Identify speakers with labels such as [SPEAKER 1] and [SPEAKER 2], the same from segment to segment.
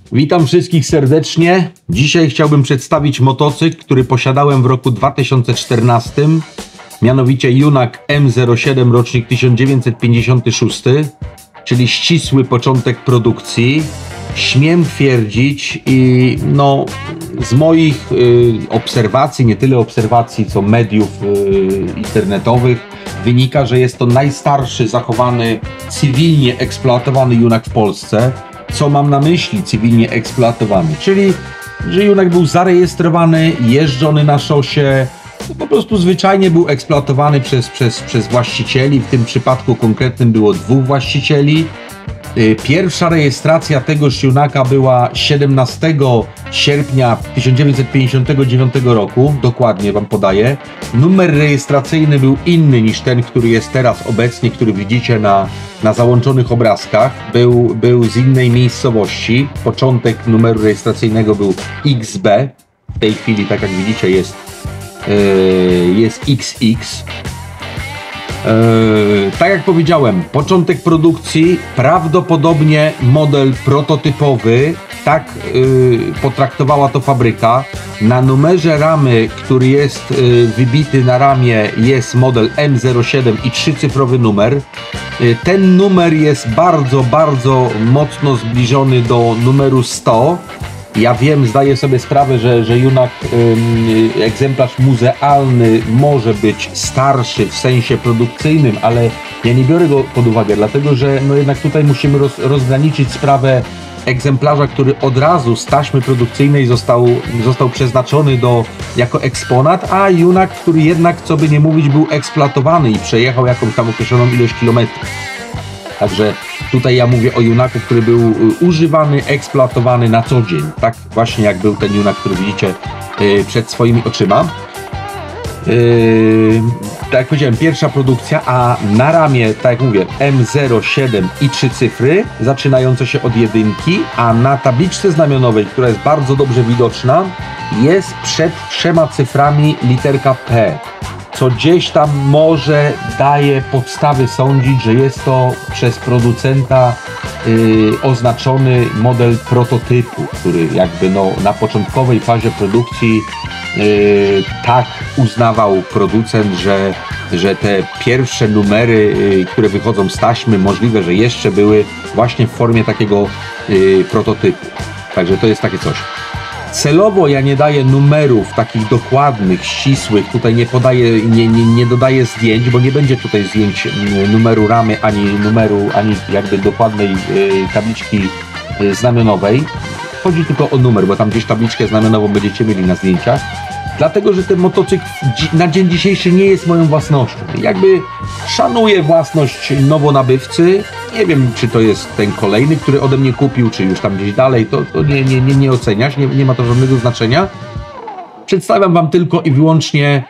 [SPEAKER 1] Witam wszystkich serdecznie. Dzisiaj chciałbym przedstawić motocykl, który posiadałem w roku 2014, mianowicie Junak M07 rocznik 1956, czyli ścisły początek produkcji. Śmiem twierdzić i z moich obserwacji, nie tyle obserwacji co mediów internetowych, wynika, że jest to najstarszy zachowany, cywilnie eksploatowany Junak w Polsce. Co mam na myśli cywilnie eksploatowany? Czyli, że Junak był zarejestrowany, jeżdżony na szosie, po prostu zwyczajnie był eksploatowany przez właścicieli. W tym przypadku konkretnym było 2 właścicieli. Pierwsza rejestracja tegoż Junaka była 17 sierpnia 1959 roku, dokładnie wam podaję. Numer rejestracyjny był inny niż ten, który jest teraz obecnie, który widzicie na załączonych obrazkach. Był z innej miejscowości. Początek numeru rejestracyjnego był XB. W tej chwili, tak jak widzicie, jest XX. Tak jak powiedziałem, początek produkcji, prawdopodobnie model prototypowy, tak potraktowała to fabryka. Na numerze ramy, który jest wybity na ramię, jest model M07 i 3-cyfrowy numer. Ten numer jest bardzo, bardzo mocno zbliżony do numeru 100. Ja wiem, zdaję sobie sprawę, że Junak, egzemplarz muzealny, może być starszy w sensie produkcyjnym, ale ja nie biorę go pod uwagę, dlatego że jednak tutaj musimy rozgraniczyć sprawę egzemplarza, który od razu z taśmy produkcyjnej został przeznaczony jako eksponat, a Junak, który jednak, co by nie mówić, był eksploatowany i przejechał jakąś tam określoną ilość kilometrów. Także tutaj ja mówię o Junaku, który był używany, eksploatowany na co dzień. Tak właśnie jak był ten Junak, który widzicie przed swoimi oczyma. Tak jak powiedziałem, pierwsza produkcja, a na ramię, tak jak mówię, M07 i 3 cyfry, zaczynające się od 1, a na tabliczce znamionowej, która jest bardzo dobrze widoczna, jest przed 3 cyframi literka P. Co gdzieś tam może daje podstawy sądzić, że jest to przez producenta oznaczony model prototypu, który jakby na początkowej fazie produkcji tak uznawał producent, że te pierwsze numery, które wychodzą z taśmy, możliwe, że jeszcze były właśnie w formie takiego prototypu. Także to jest takie coś. Celowo ja nie daję numerów takich dokładnych, ścisłych, tutaj nie podaję, nie dodaję zdjęć, bo nie będzie tutaj zdjęć numeru ramy, ani jakby dokładnej tabliczki znamionowej. Chodzi tylko o numer, bo tam gdzieś tabliczkę znamionową będziecie mieli na zdjęciach. Dlatego, że ten motocykl na dzień dzisiejszy nie jest moją własnością. Jakby szanuję własność nowonabywcy. Nie wiem, czy to jest ten kolejny, który ode mnie kupił, czy już tam gdzieś dalej. To nie oceniać, nie ma to żadnego znaczenia. Przedstawiam wam tylko i wyłącznie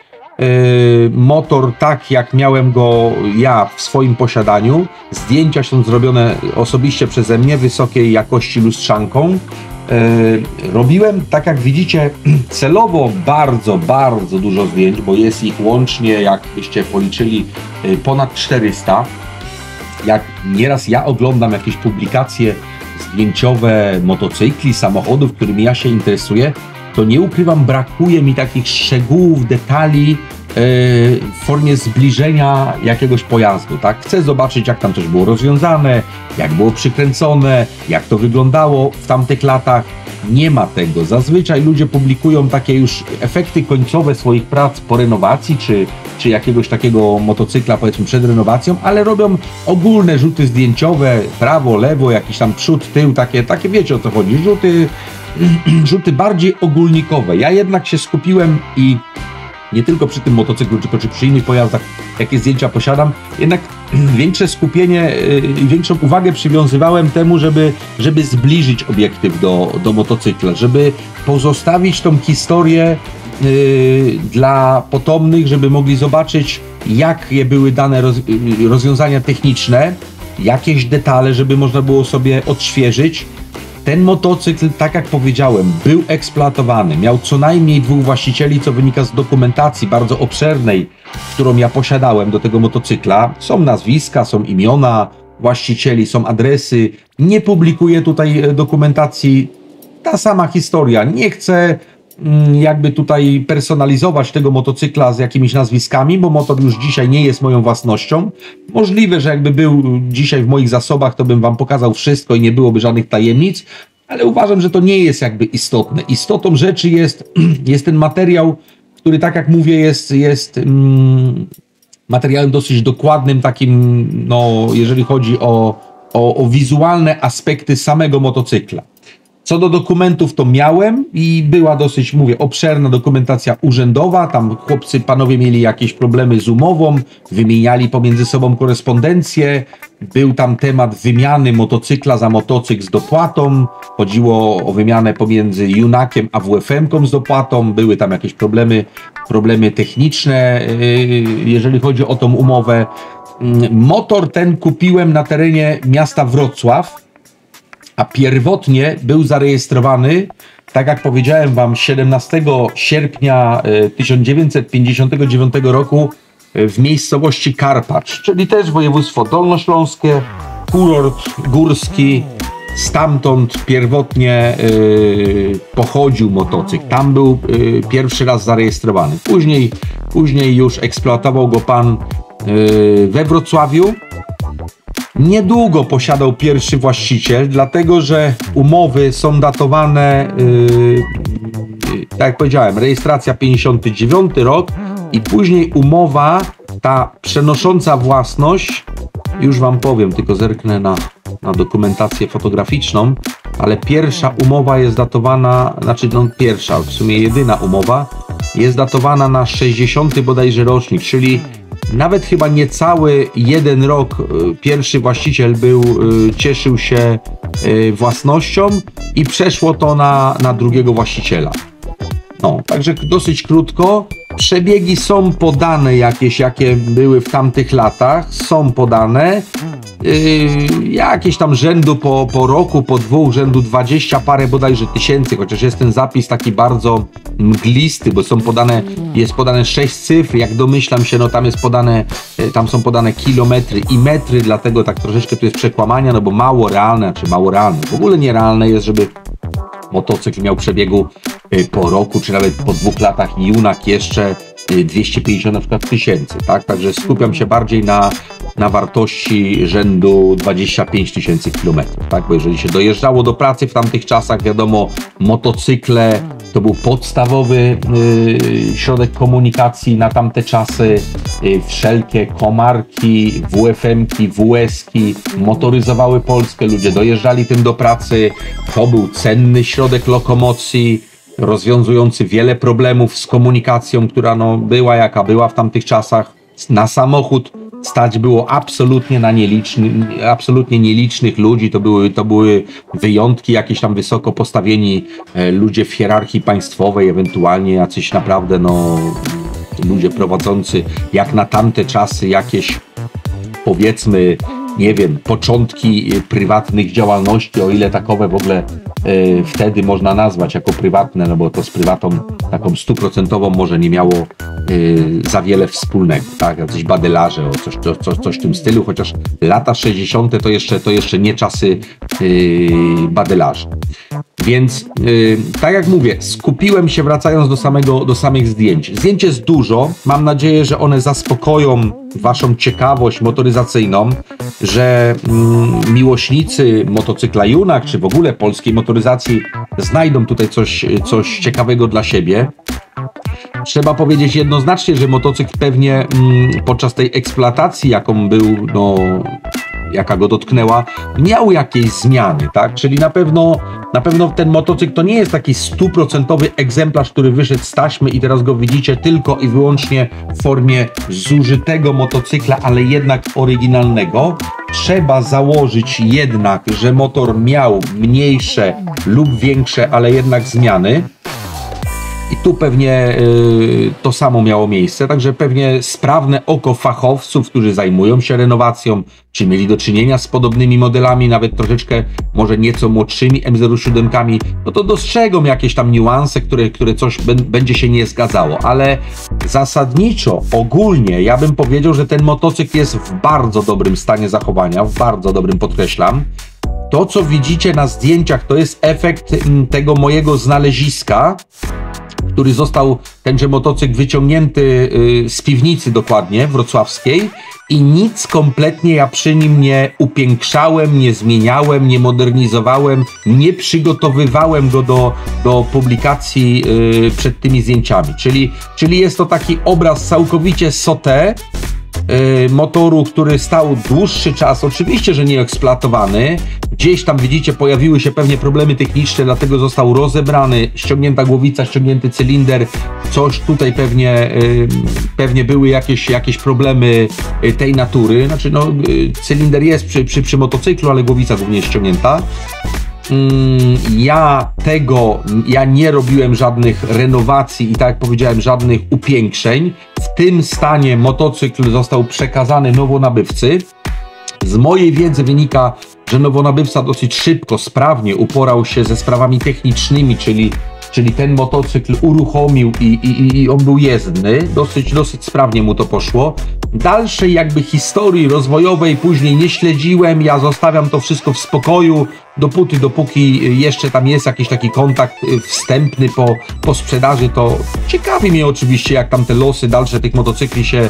[SPEAKER 1] motor tak, jak miałem go ja w swoim posiadaniu. Zdjęcia są zrobione osobiście przeze mnie, wysokiej jakości lustrzanką. Robiłem, tak jak widzicie, celowo bardzo, bardzo dużo zdjęć, bo jest ich łącznie, jakbyście policzyli, ponad 400. Jak nieraz ja oglądam jakieś publikacje zdjęciowe motocykli, samochodów, którymi ja się interesuję, to nie ukrywam, brakuje mi takich szczegółów, detali w formie zbliżenia jakiegoś pojazdu, tak? Chcę zobaczyć, jak tam coś było rozwiązane, jak było przykręcone, jak to wyglądało w tamtych latach. Nie ma tego. Zazwyczaj ludzie publikują takie już efekty końcowe swoich prac po renowacji, czy jakiegoś takiego motocykla, powiedzmy, przed renowacją, ale robią ogólne rzuty zdjęciowe, prawo, lewo, jakiś tam przód, tył, takie wiecie, o co chodzi, rzuty bardziej ogólnikowe. Ja jednak się skupiłem i nie tylko przy tym motocyklu, tylko czy przy innych pojazdach, jakie zdjęcia posiadam, jednak większe skupienie i większą uwagę przywiązywałem temu, żeby zbliżyć obiektyw do motocykla, żeby pozostawić tą historię dla potomnych, żeby mogli zobaczyć, jakie były dane rozwiązania techniczne, jakieś detale, żeby można było sobie odświeżyć. Ten motocykl, tak jak powiedziałem, był eksploatowany. Miał co najmniej 2 właścicieli, co wynika z dokumentacji bardzo obszernej, którą ja posiadałem do tego motocykla. Są nazwiska, są imiona właścicieli, są adresy. Nie publikuję tutaj dokumentacji ta sama historia. Nie chcę jakby tutaj personalizować tego motocykla z jakimiś nazwiskami, bo motor już dzisiaj nie jest moją własnością. Możliwe, że jakby był dzisiaj w moich zasobach, to bym wam pokazał wszystko i nie byłoby żadnych tajemnic, ale uważam, że to nie jest jakby istotne. Istotą rzeczy jest ten materiał, który, tak jak mówię, jest materiałem dosyć dokładnym, takim, no, jeżeli chodzi o wizualne aspekty samego motocykla. Co do dokumentów, to miałem i była dosyć, mówię, obszerna dokumentacja urzędowa. Tam chłopcy, panowie mieli jakieś problemy z umową, wymieniali pomiędzy sobą korespondencję. Był tam temat wymiany motocykla za motocykl z dopłatą. Chodziło o wymianę pomiędzy Junakiem a WFM-ką z dopłatą. Były tam jakieś problemy techniczne, jeżeli chodzi o tą umowę. Motor ten kupiłem na terenie miasta Wrocław, a pierwotnie był zarejestrowany, tak jak powiedziałem wam, 17 sierpnia 1959 roku w miejscowości Karpacz, czyli też województwo dolnośląskie, kurort górski. Stamtąd pierwotnie pochodził motocykl. Tam był pierwszy raz zarejestrowany. Później już eksploatował go pan we Wrocławiu. Niedługo posiadał pierwszy właściciel, dlatego że umowy są datowane, tak jak powiedziałem, rejestracja 59 rok i później umowa, ta przenosząca własność, już wam powiem, tylko zerknę na dokumentację fotograficzną, ale pierwsza umowa jest datowana, znaczy no pierwsza, w sumie jedyna umowa, jest datowana na 60 bodajże rocznik, czyli nawet chyba niecały jeden rok pierwszy właściciel cieszył się własnością i przeszło to na drugiego właściciela. No, także dosyć krótko. Przebiegi są podane jakieś, jakie były w tamtych latach, są podane. Jakieś tam rzędu po roku, po dwóch, rzędu 20 parę bodajże tysięcy, chociaż jest ten zapis taki bardzo mglisty, bo jest podane 6 cyfr, jak domyślam się, no tam są podane kilometry i metry, dlatego tak troszeczkę tu jest przekłamania, no bo mało realne, w ogóle nierealne jest, żeby motocykl miał przebiegu po roku, czy nawet po 2 latach i Junak jeszcze 250 na przykład tysięcy, tak? Także skupiam się bardziej na wartości rzędu 25 tysięcy kilometrów, tak? Bo jeżeli się dojeżdżało do pracy w tamtych czasach, wiadomo, motocykle to był podstawowy środek komunikacji na tamte czasy. Wszelkie komarki, WFM-ki, WS-ki motoryzowały Polskę, ludzie dojeżdżali tym do pracy. To był cenny środek lokomocji, rozwiązujący wiele problemów z komunikacją, która no była jaka była w tamtych czasach. Na samochód stać było absolutnie nielicznych ludzi, to były wyjątki, jakieś tam wysoko postawieni ludzie w hierarchii państwowej, ewentualnie jacyś naprawdę no ludzie prowadzący jak na tamte czasy jakieś, powiedzmy, nie wiem, początki prywatnych działalności, o ile takowe w ogóle wtedy można nazwać jako prywatne, no bo to z prywatą taką 100% może nie miało za wiele wspólnego, tak, jacyś badelarze, coś w tym stylu, chociaż lata 60. to jeszcze nie czasy badelarzy. Więc tak jak mówię, skupiłem się, wracając do samych zdjęć. Zdjęć jest dużo, mam nadzieję, że one zaspokoją waszą ciekawość motoryzacyjną, że miłośnicy motocykla Junak, czy w ogóle polskiej motoryzacji znajdą tutaj coś ciekawego dla siebie. Trzeba powiedzieć jednoznacznie, że motocykl pewnie podczas tej eksploatacji, jaką był, no, jaka go dotknęła, miał jakieś zmiany, tak? Czyli na pewno ten motocykl to nie jest taki 100% egzemplarz, który wyszedł z taśmy i teraz go widzicie tylko i wyłącznie w formie zużytego motocykla, ale jednak oryginalnego. Trzeba założyć jednak, że motor miał mniejsze lub większe, ale jednak zmiany. I tu pewnie to samo miało miejsce, także pewnie sprawne oko fachowców, którzy zajmują się renowacją, czy mieli do czynienia z podobnymi modelami, nawet troszeczkę może nieco młodszymi MZ-7, no to dostrzegą jakieś tam niuanse, które coś będzie się nie zgadzało, ale zasadniczo, ogólnie ja bym powiedział, że ten motocykl jest w bardzo dobrym stanie zachowania, w bardzo dobrym, podkreślam. To, co widzicie na zdjęciach, to jest efekt tego mojego znaleziska, który został, tenże motocykl, wyciągnięty z piwnicy dokładnie wrocławskiej i nic kompletnie ja przy nim nie upiększałem, nie zmieniałem, nie modernizowałem, nie przygotowywałem go do publikacji przed tymi zdjęciami. Czyli jest to taki obraz całkowicie sauté motoru, który stał dłuższy czas, oczywiście, że nie eksploatowany. Gdzieś tam, widzicie, pojawiły się pewnie problemy techniczne, dlatego został rozebrany, ściągnięta głowica, ściągnięty cylinder, coś tutaj pewnie były jakieś problemy tej natury. Znaczy, no, cylinder jest przy motocyklu, ale głowica głównie jest ściągnięta. Ja nie robiłem żadnych renowacji i tak jak powiedziałem, żadnych upiększeń. W tym stanie motocykl został przekazany nowonabywcy. Z mojej wiedzy wynika, że nowonabywca dosyć szybko, sprawnie uporał się ze sprawami technicznymi, czyli ten motocykl uruchomił i on był jezdny, dosyć sprawnie mu to poszło. Dalszej jakby historii rozwojowej później nie śledziłem, ja zostawiam to wszystko w spokoju, dopóki jeszcze tam jest jakiś taki kontakt wstępny po sprzedaży, to ciekawi mnie oczywiście, jak tam te losy dalsze tych motocykli się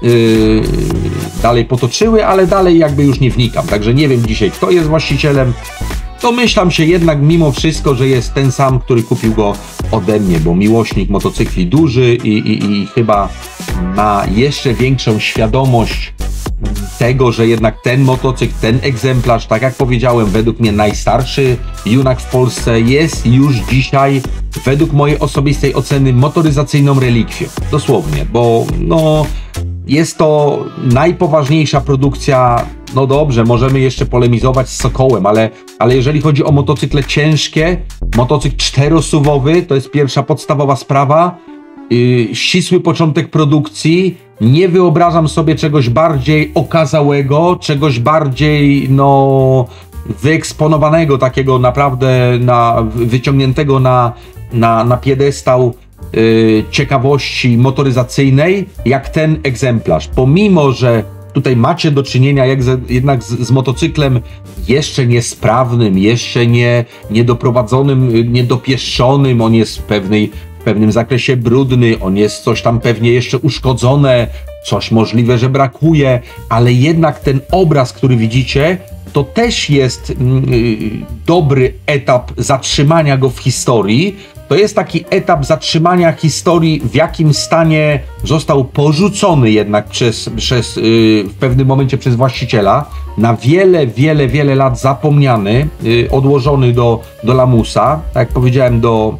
[SPEAKER 1] dalej potoczyły, ale dalej jakby już nie wnikam, także nie wiem dzisiaj, kto jest właścicielem. Domyślam się jednak mimo wszystko, że jest ten sam, który kupił go ode mnie, bo miłośnik motocykli duży i chyba ma jeszcze większą świadomość tego, że jednak ten motocykl, ten egzemplarz, tak jak powiedziałem, według mnie najstarszy junak w Polsce, jest już dzisiaj, według mojej osobistej oceny, motoryzacyjną relikwią. Dosłownie, bo no, jest to najpoważniejsza produkcja. No dobrze, możemy jeszcze polemizować z Sokołem, ale jeżeli chodzi o motocykle ciężkie, motocykl czterosuwowy, to jest pierwsza podstawowa sprawa. Ścisły początek produkcji. Nie wyobrażam sobie czegoś bardziej okazałego, czegoś bardziej wyeksponowanego, takiego naprawdę wyciągniętego na piedestał ciekawości motoryzacyjnej, jak ten egzemplarz. Pomimo że tutaj macie do czynienia jednak z motocyklem jeszcze niesprawnym, jeszcze niedoprowadzonym, niedopieszczonym, on jest w pewnym zakresie brudny, on jest coś tam pewnie jeszcze uszkodzone, coś możliwe, że brakuje, ale jednak ten obraz, który widzicie, to też jest dobry etap zatrzymania go w historii. To jest taki etap zatrzymania historii, w jakim stanie został porzucony jednak w pewnym momencie przez właściciela, na wiele lat zapomniany, odłożony do lamusa, tak jak powiedziałem,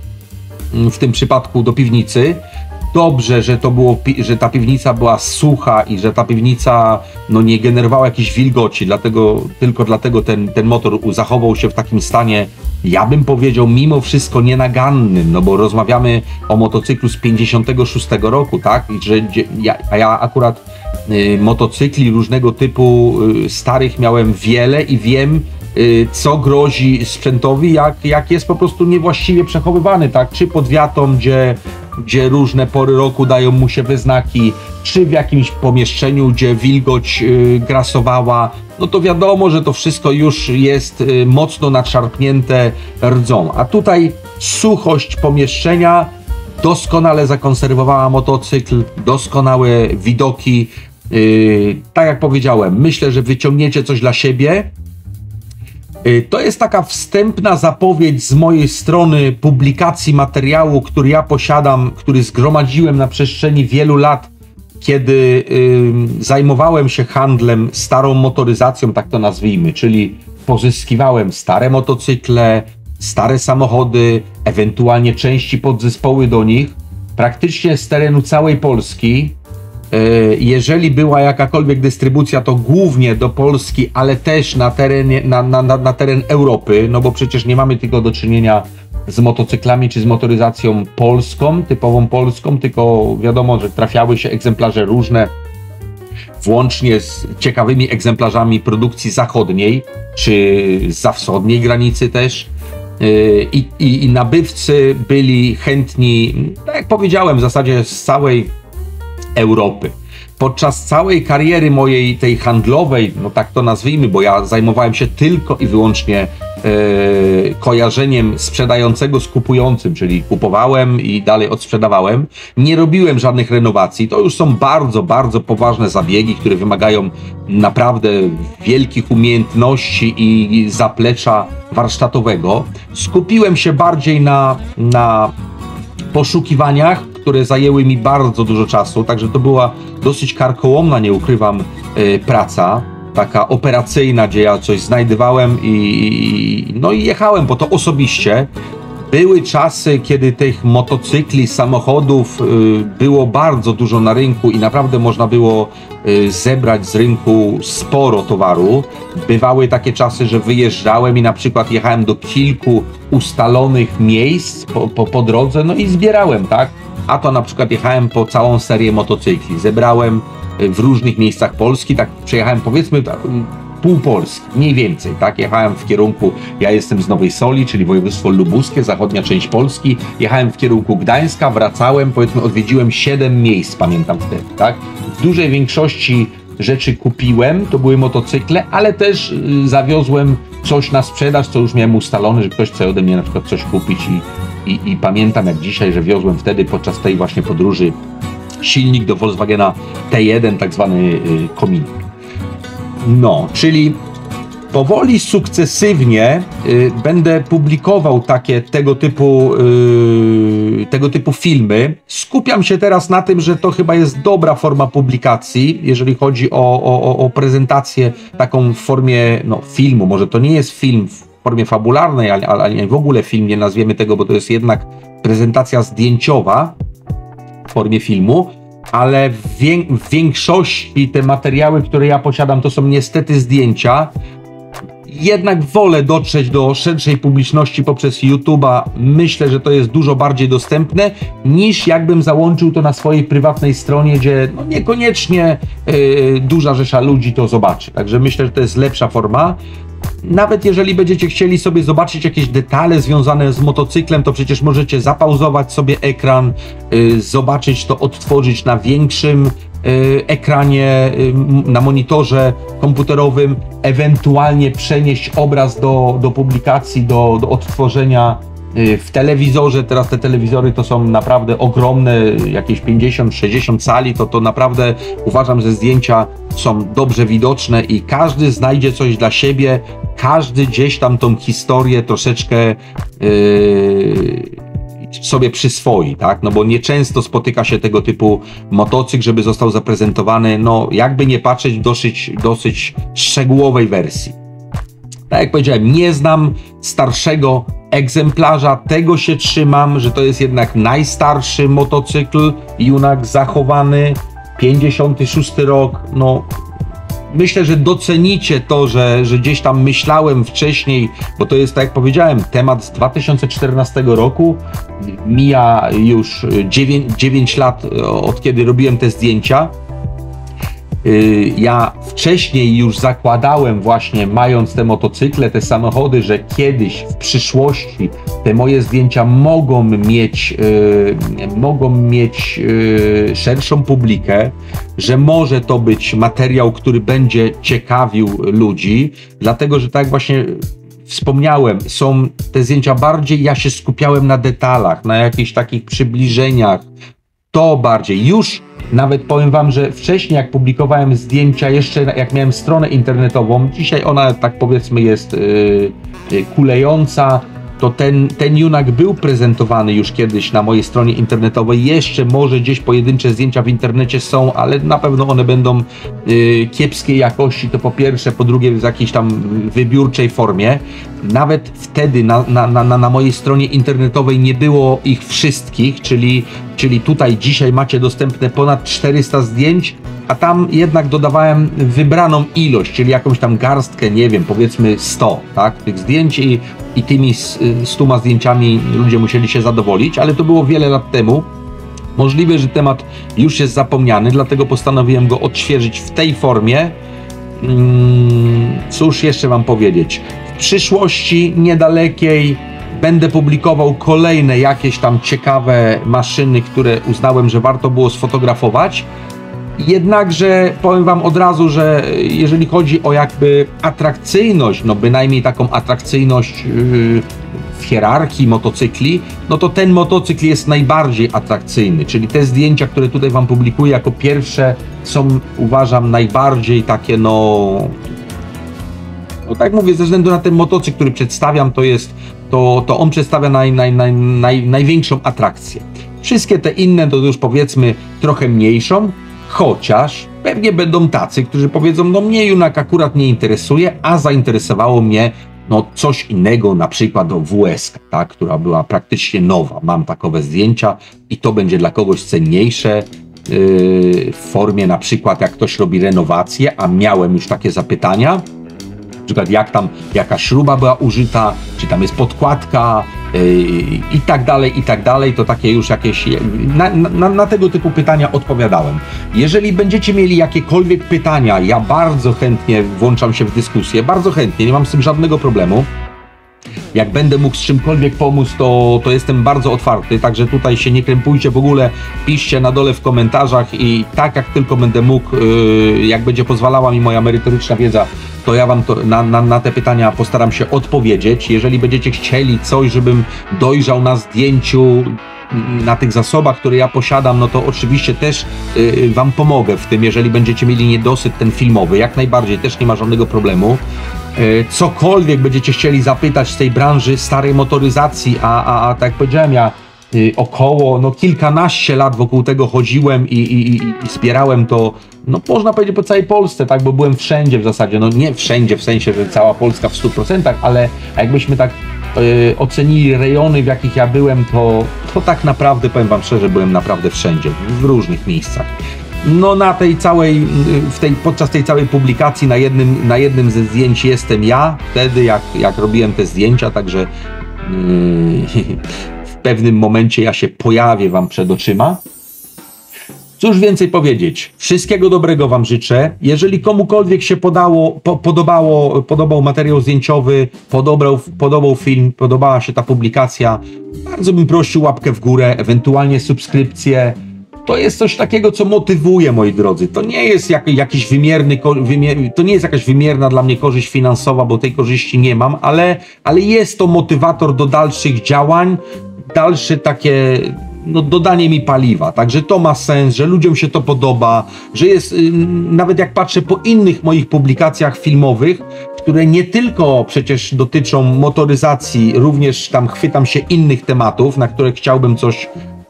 [SPEAKER 1] w tym przypadku do piwnicy. Dobrze, że ta piwnica była sucha i że ta piwnica nie generowała jakiejś wilgoci, tylko dlatego ten motor zachował się w takim stanie, ja bym powiedział, mimo wszystko nienagannym, no bo rozmawiamy o motocyklu z 56 roku, tak? Ja akurat motocykli różnego typu starych miałem wiele i wiem, co grozi sprzętowi, jak jest po prostu niewłaściwie przechowywany, tak? Czy pod wiatą, gdzie różne pory roku dają mu się we znaki, czy w jakimś pomieszczeniu, gdzie wilgoć grasowała, no to wiadomo, że to wszystko już jest mocno nadszarpnięte rdzą. A tutaj suchość pomieszczenia doskonale zakonserwowała motocykl, doskonałe widoki. Tak jak powiedziałem, myślę, że wyciągniecie coś dla siebie. To jest taka wstępna zapowiedź z mojej strony publikacji materiału, który ja posiadam, który zgromadziłem na przestrzeni wielu lat, kiedy zajmowałem się handlem starą motoryzacją, tak to nazwijmy, czyli pozyskiwałem stare motocykle, stare samochody, ewentualnie części podzespoły do nich, praktycznie z terenu całej Polski. Jeżeli była jakakolwiek dystrybucja, to głównie do Polski, ale też na teren Europy, no bo przecież nie mamy tylko do czynienia z motocyklami czy z motoryzacją polską, typową polską, tylko wiadomo, że trafiały się egzemplarze różne, włącznie z ciekawymi egzemplarzami produkcji zachodniej, czy zza wschodniej granicy też. I nabywcy byli chętni, tak jak powiedziałem, w zasadzie z całej Europy. podczas całej kariery mojej tej handlowej, no tak to nazwijmy, bo ja zajmowałem się tylko i wyłącznie kojarzeniem sprzedającego z kupującym, czyli kupowałem i dalej odsprzedawałem. Nie robiłem żadnych renowacji. To już są bardzo, bardzo poważne zabiegi, które wymagają naprawdę wielkich umiejętności i zaplecza warsztatowego. Skupiłem się bardziej na poszukiwaniach, które zajęły mi bardzo dużo czasu, także to była dosyć karkołomna, nie ukrywam, praca, taka operacyjna, gdzie ja coś znajdowałem i jechałem po to osobiście. Były czasy, kiedy tych motocykli, samochodów było bardzo dużo na rynku i naprawdę można było zebrać z rynku sporo towaru. Bywały takie czasy, że wyjeżdżałem i na przykład jechałem do kilku ustalonych miejsc po drodze, no i zbierałem, tak? A to na przykład jechałem po całą serię motocykli. Zebrałem w różnych miejscach Polski, tak przejechałem powiedzmy pół Polski, mniej więcej, tak? Jechałem w kierunku, ja jestem z Nowej Soli, czyli województwo lubuskie, zachodnia część Polski. Jechałem w kierunku Gdańska, wracałem, powiedzmy odwiedziłem 7 miejsc, pamiętam wtedy, tak? W dużej większości rzeczy kupiłem, to były motocykle, ale też zawiozłem coś na sprzedaż, co już miałem ustalone, że ktoś chce ode mnie na przykład coś kupić i pamiętam jak dzisiaj, że wiozłem wtedy podczas tej właśnie podróży silnik do Volkswagena T1, tak zwany kominek. No, czyli powoli, sukcesywnie będę publikował tego typu filmy. Skupiam się teraz na tym, że to chyba jest dobra forma publikacji, jeżeli chodzi o prezentację taką w formie filmu. Może to nie jest film w formie fabularnej, ale w ogóle film, nie nazwiemy tego, bo to jest jednak prezentacja zdjęciowa w formie filmu. Ale w większości te materiały, które ja posiadam, to są niestety zdjęcia. Jednak wolę dotrzeć do szerszej publiczności poprzez YouTube'a. Myślę, że to jest dużo bardziej dostępne, niż jakbym załączył to na swojej prywatnej stronie, gdzie niekoniecznie duża rzesza ludzi to zobaczy. Także myślę, że to jest lepsza forma. Nawet jeżeli będziecie chcieli sobie zobaczyć jakieś detale związane z motocyklem, to przecież możecie zapauzować sobie ekran, zobaczyć to, odtworzyć na większym ekranie, na monitorze komputerowym, ewentualnie przenieść obraz do publikacji, do odtworzenia w telewizorze. Teraz te telewizory to są naprawdę ogromne, jakieś 50-60 cali, to naprawdę uważam, że zdjęcia są dobrze widoczne i każdy znajdzie coś dla siebie, każdy gdzieś tam tą historię troszeczkę sobie przyswoi, tak? No bo nieczęsto spotyka się tego typu motocykl, żeby został zaprezentowany, jakby nie patrzeć, dosyć szczegółowej wersji. Tak jak powiedziałem, nie znam starszego egzemplarza, tego się trzymam, że to jest jednak najstarszy motocykl, Junak zachowany, 56 rok, myślę, że docenicie to, że gdzieś tam myślałem wcześniej, bo to jest, tak jak powiedziałem, temat z 2014 roku, mija już 9 lat od kiedy robiłem te zdjęcia. Ja wcześniej już zakładałem właśnie, mając te motocykle, te samochody, że kiedyś w przyszłości te moje zdjęcia mogą mieć szerszą publikę, że może to być materiał, który będzie ciekawił ludzi, dlatego że tak jak właśnie wspomniałem, są te zdjęcia bardziej, ja się skupiałem na detalach, na jakichś takich przybliżeniach, to bardziej. Już nawet powiem wam, że wcześniej jak publikowałem zdjęcia, jeszcze jak miałem stronę internetową, dzisiaj ona tak powiedzmy jest kulejąca, to ten Junak był prezentowany już kiedyś na mojej stronie internetowej. Jeszcze może gdzieś pojedyncze zdjęcia w internecie są, ale na pewno one będą kiepskiej jakości, to po pierwsze, po drugie w jakiejś tam wybiórczej formie. Nawet wtedy na mojej stronie internetowej nie było ich wszystkich, czyli tutaj dzisiaj macie dostępne ponad 400 zdjęć, a tam jednak dodawałem wybraną ilość, czyli jakąś tam garstkę, nie wiem, powiedzmy 100, tak, tych zdjęć i tymi 100 zdjęciami ludzie musieli się zadowolić, ale to było wiele lat temu. Możliwe, że temat już jest zapomniany, dlatego postanowiłem go odświeżyć w tej formie. Cóż jeszcze wam powiedzieć? W przyszłości niedalekiej będę publikował kolejne jakieś tam ciekawe maszyny, które uznałem, że warto było sfotografować. Jednakże powiem wam od razu, że jeżeli chodzi o jakby atrakcyjność, no bynajmniej taką atrakcyjność w hierarchii motocykli, no to ten motocykl jest najbardziej atrakcyjny, czyli te zdjęcia, które tutaj wam publikuję jako pierwsze, są, uważam, najbardziej takie, no tak mówię, ze względu na ten motocykl, który przedstawiam, to on przedstawia największą atrakcję. Wszystkie te inne to już powiedzmy trochę mniejszą, chociaż pewnie będą tacy, którzy powiedzą, no mnie Junak akurat nie interesuje, a zainteresowało mnie no coś innego, na przykład WS, tak, która była praktycznie nowa. Mam takowe zdjęcia i to będzie dla kogoś cenniejsze w formie na przykład jak ktoś robi renowację, a miałem już takie zapytania, na przykład jak tam, jaka śruba była użyta, czy tam jest podkładka i tak dalej, to takie już jakieś, na tego typu pytania odpowiadałem. Jeżeli będziecie mieli jakiekolwiek pytania, ja bardzo chętnie włączam się w dyskusję, bardzo chętnie, nie mam z tym żadnego problemu. Jak będę mógł z czymkolwiek pomóc, to jestem bardzo otwarty, także tutaj się nie krępujcie w ogóle, piszcie na dole w komentarzach i tak jak tylko będę mógł, jak będzie pozwalała mi moja merytoryczna wiedza, to ja wam na te pytania postaram się odpowiedzieć. Jeżeli będziecie chcieli coś, żebym dojrzał na zdjęciu, na tych zasobach, które ja posiadam, no to oczywiście też wam pomogę w tym, jeżeli będziecie mieli niedosyt ten filmowy, jak najbardziej, też nie ma żadnego problemu. Cokolwiek będziecie chcieli zapytać z tej branży starej motoryzacji, a tak jak powiedziałem, ja około no kilkanaście lat wokół tego chodziłem i zbierałem to, no można powiedzieć po całej Polsce, tak, bo byłem wszędzie w zasadzie, no nie wszędzie w sensie, że cała Polska w 100%, ale jakbyśmy tak ocenili rejony, w jakich ja byłem, to tak naprawdę, powiem wam szczerze, byłem naprawdę wszędzie, w różnych miejscach. No podczas tej całej publikacji na jednym ze zdjęć jestem ja, wtedy jak robiłem te zdjęcia, także w pewnym momencie ja się pojawię wam przed oczyma. Cóż więcej powiedzieć, wszystkiego dobrego wam życzę. Jeżeli komukolwiek się podobał materiał zdjęciowy, podobał film, podobała się ta publikacja, bardzo bym prosił łapkę w górę, ewentualnie subskrypcję. To jest coś takiego, co motywuje, moi drodzy. To nie jest jakiś to nie jest jakaś wymierna dla mnie korzyść finansowa, bo tej korzyści nie mam, ale jest to motywator do dalszych działań, dalsze takie no, dodanie mi paliwa. Także to ma sens, że ludziom się to podoba, że jest, nawet jak patrzę po innych moich publikacjach filmowych, które nie tylko przecież dotyczą motoryzacji, również tam chwytam się innych tematów, na które chciałbym coś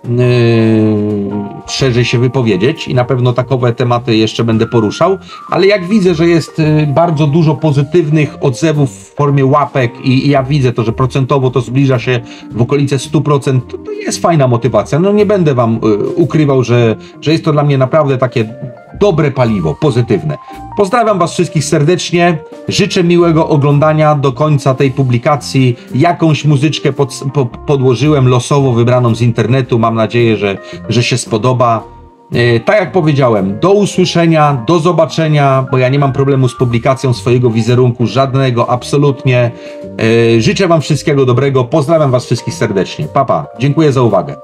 [SPEAKER 1] szerzej się wypowiedzieć i na pewno takowe tematy jeszcze będę poruszał, ale jak widzę, że jest bardzo dużo pozytywnych odzewów w formie łapek i ja widzę to, że procentowo to zbliża się w okolice 100%, to jest fajna motywacja. No nie będę wam ukrywał, że jest to dla mnie naprawdę takie dobre paliwo, pozytywne. Pozdrawiam was wszystkich serdecznie, życzę miłego oglądania do końca tej publikacji. Jakąś muzyczkę podłożyłem losowo wybraną z internetu, mam nadzieję, że się spodoba. Tak jak powiedziałem, do usłyszenia, do zobaczenia, bo ja nie mam problemu z publikacją swojego wizerunku, żadnego, absolutnie. Życzę wam wszystkiego dobrego, pozdrawiam was wszystkich serdecznie. Pa, pa. Dziękuję za uwagę.